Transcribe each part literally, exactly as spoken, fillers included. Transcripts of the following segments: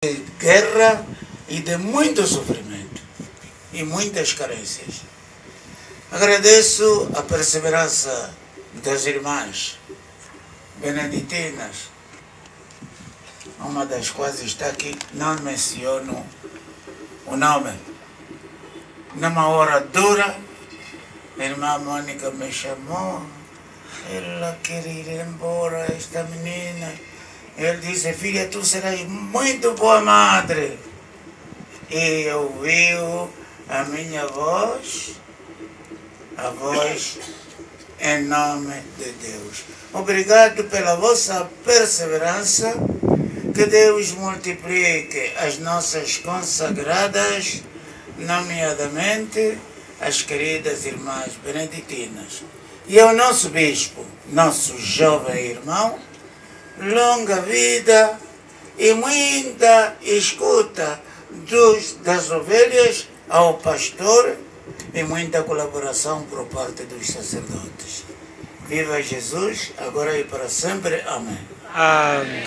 de guerra e de muito sofrimento e muitas carências. Agradeço a perseverança das irmãs beneditinas, uma das quais está aqui, não menciono o nome. Numa hora dura, a irmã Mônica me chamou, ela quer ir embora, esta menina. Ele disse: filha, tu serás muito boa madre. E ouviu a minha voz, a voz em nome de Deus. Obrigado pela vossa perseverança, que Deus multiplique as nossas consagradas, nomeadamente as queridas irmãs beneditinas. E ao nosso bispo, nosso jovem irmão, longa vida e muita escuta dos, das ovelhas ao pastor e muita colaboração por parte dos sacerdotes. Viva Jesus, agora e para sempre. Amém. Amém.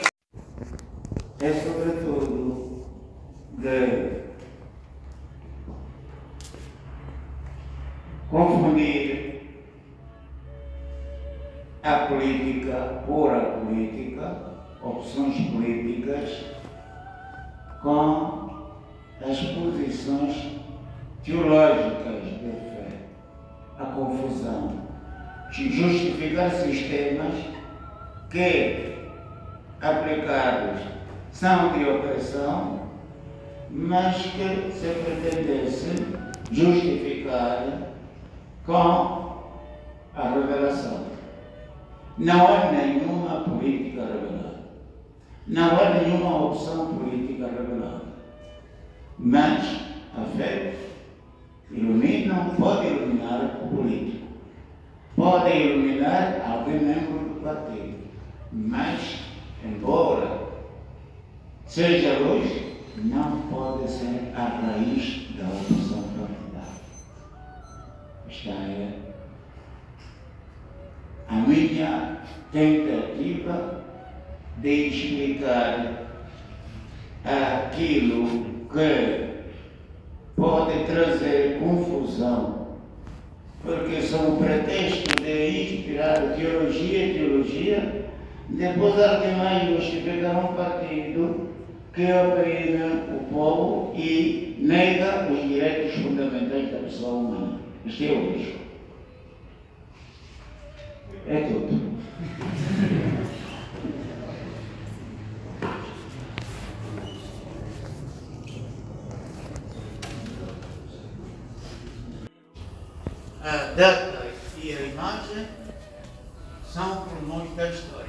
É sobretudo de confundir a política, pura política, opções políticas, com as posições teológicas de fé, a confusão, justificar sistemas que, aplicados, são de opressão, mas que se pretendesse justificar com a revelação. Não há nenhuma política revelada, não há nenhuma opção política revelada, mas a fé ilumina, pode iluminar o político, pode iluminar alguém membro do partido, mas, embora seja luz, não pode ser a raiz da opção partidária. Esta é a minha tentativa de explicar aquilo que pode trazer confusão, porque são pretextos de inspirar teologia e teologia, depois alguém vai justificar um partido que oprime o povo e nega os direitos fundamentais da pessoa humana. Isto é o risco. É tudo. A data e a imagem são pulmões da história.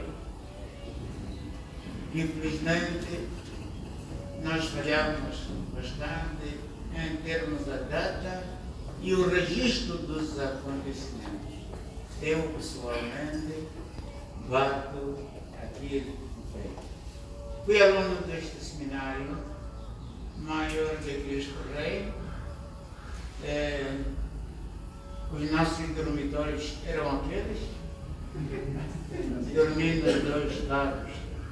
Infelizmente, nós falhamos bastante em termos da data e o registro dos acontecimentos. Eu, pessoalmente, bato aqui no peito. Fui aluno deste seminário maior de Cristo Rei. É, os nossos dormitórios eram aqueles, dormindo nos dois lados.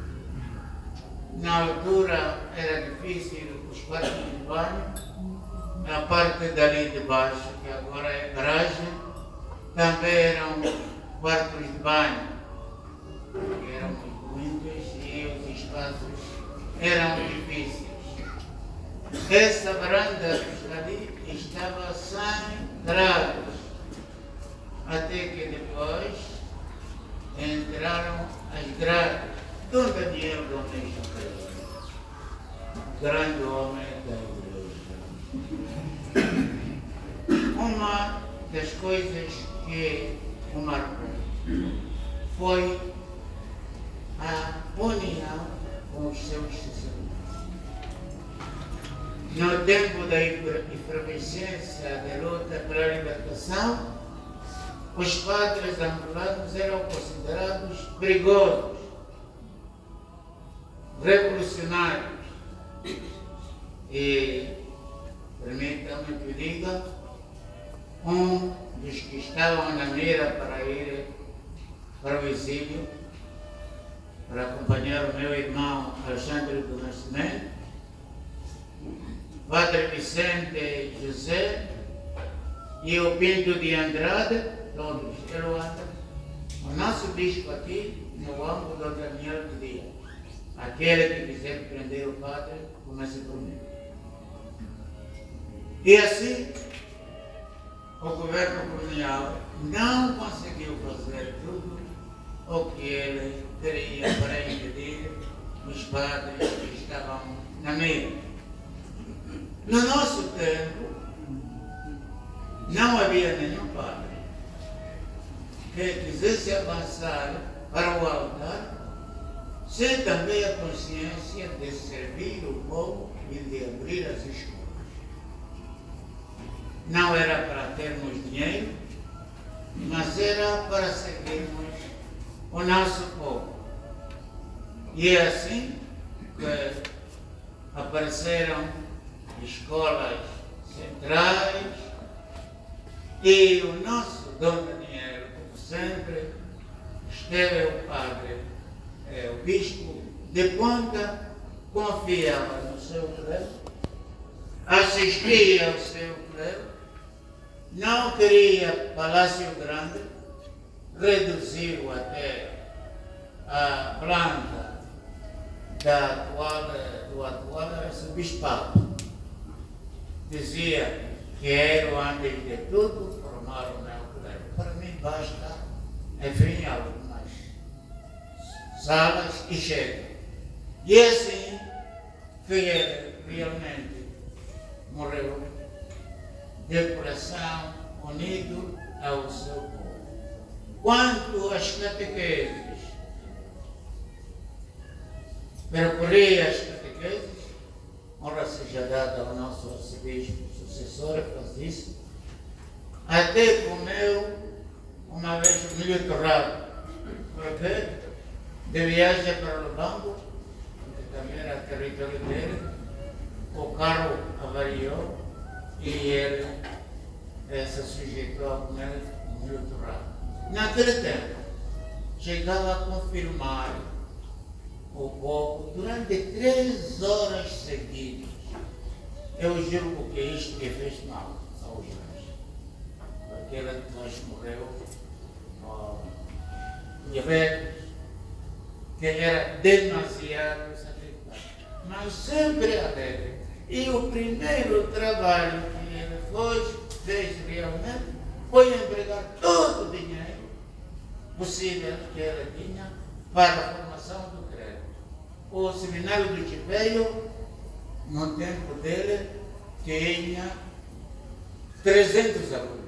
Na altura era difícil os quartos de banho, a parte dali de baixo, que agora é garagem, também eram quartos de banho, que éramos muitos e os espaços eram difíceis. Essa varanda que está ali estava sem grades, até que depois entraram as grades. Dom Daniel Gomes, grande homem da igreja. Uma das coisas que o marcou foi a união com os seus sacerdotes. No tempo da efervescência da luta pela libertação, os padres angolanos eram considerados perigosos, revolucionários. E, permitam-me que diga, um dos que estavam na mira para ir para o exílio para acompanhar o meu irmão Alexandre do Nascimento, Padre Vicente José e o Pinto de Andrade, todos, ele anda. O nosso bispo aqui, no âmbito do Daniel de Dia. Aquele que quiser prender o padre, comece por mim. E assim, o governo colonial não conseguiu fazer tudo o que ele queria para impedir os padres que estavam na mira. No nosso tempo, não havia nenhum padre que quisesse avançar para o altar sem também a consciência de servir o povo e de abrir as escolas. Não era para termos dinheiro, mas era para seguirmos o nosso povo. E é assim que apareceram escolas centrais e o nosso dono de dinheiro, como sempre, esteve o padre, é, o bispo de Ponta, confiava no seu clero, assistia ao seu clero, não queria palácio grande, reduziu até a planta da atual, do atual arcebispado. Dizia: quero, antes de tudo, formar o meu clero. Para mim basta, enfim, algumas salas e chega. E assim, ele realmente morreu de coração unido ao seu povo. Quanto às catequeses, percorri as catequeses, honra seja dada ao nosso arcebispo sucessor, Francisco, até comeu uma vez um milho torrado, porque de viagem para o Lubango, que também era território dele, o carro avariou e ele eh, se sujeitou a comer um milho torrado. Naquele tempo, chegava a confirmar o povo durante três horas seguidas. Eu julgo que isto lhe fez mal aos jovens, porque ele depois morreu com diabetes, que era demasiado sacrificado, mas sempre alegre. E o primeiro trabalho que ele foi, fez realmente, foi empregar todo o dinheiro possível que ele tinha para a formação do credo. O seminário do Tibeio, no tempo dele, tinha trezentos alunos.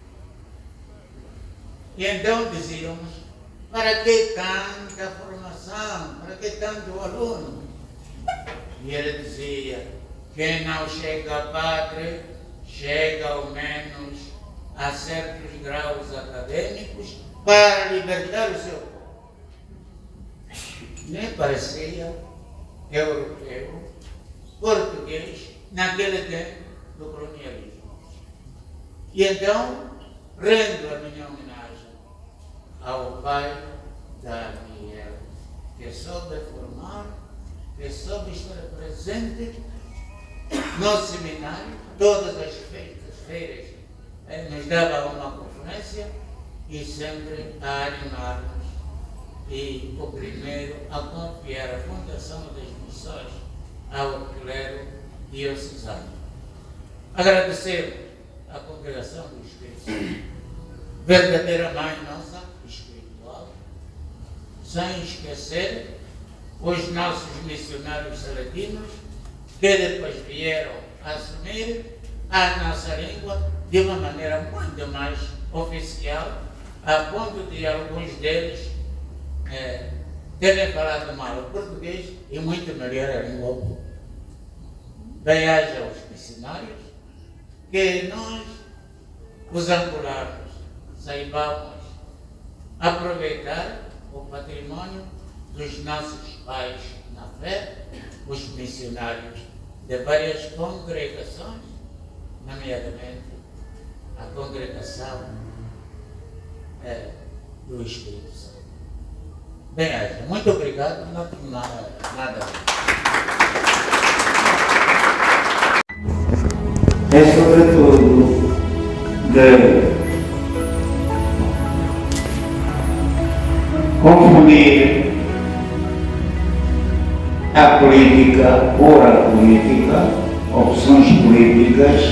E então dizíamos: para que tanta formação? Para que tanto aluno? E ele dizia: quem não chega a padre, chega ao menos a certos graus acadêmicos para libertar o seu povo. Nem parecia europeu, português, naquele tempo do colonialismo. E então, rendo a minha homenagem ao pai Daniel, que soube formar, que soube estar presente no seminário, todas as feiras, ele nos dava uma conferência e sempre a animar-nos. E o primeiro a confiar a fundação das missões ao clero diocesano. Agradecer à congregação do Espírito Santo, verdadeira mãe nossa espiritual, sem esquecer os nossos missionários saletinos, que depois vieram assumir a nossa língua de uma maneira muito mais oficial, a ponto de alguns deles é, terem falado mal o português e muito melhor a língua comum. Bem-aja aos missionários, que nós, os angolanos, saibamos aproveitar o patrimônio dos nossos pais na fé, os missionários de várias congregações, nomeadamente a congregação é, do Espírito Santo. Bem, muito obrigado, não tenho nada, nada. É sobretudo de confundir a política, ou a política, opções políticas,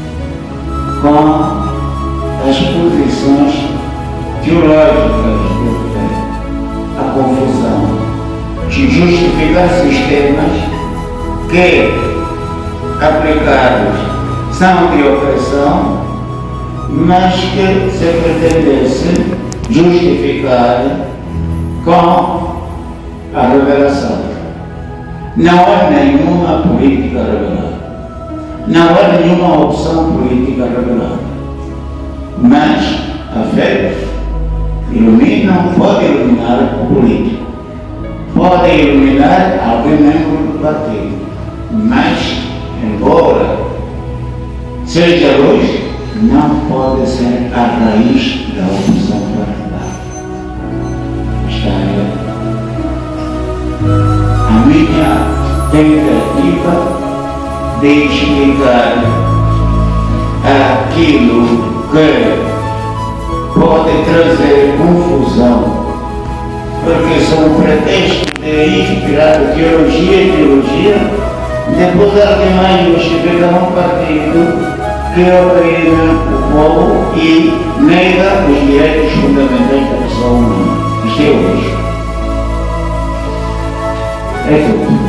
com as posições teológicas do tempo. A confusão de justificar sistemas que, aplicados, são de opressão, mas que se pretendesse justificar com a revelação. Não há nenhuma política revelada, não há nenhuma opção política revelada, mas a fé ilumina, pode iluminar o político, pode iluminar alguém membro do partido, mas, embora seja luz, não pode ser a raiz da opção partidária. Esta é a minha tentativa de explicar aquilo que pode trazer confusão, porque são um pretexto de inspirar teologia e teologia, depois alguém mais justifica um partido que oprime o povo e nega os direitos fundamentais da pessoa humana. Isto é hoje. É tudo.